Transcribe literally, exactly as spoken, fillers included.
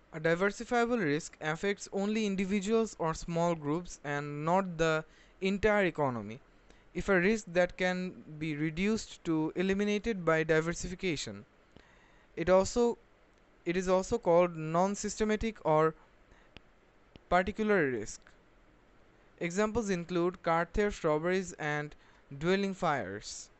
A diversifiable risk affects only individuals or small groups and not the entire economy. If a risk that can be reduced to eliminated by diversification, it also it is also called non-systematic or particular risk. Examples include car theft, robberies, and dwelling fires.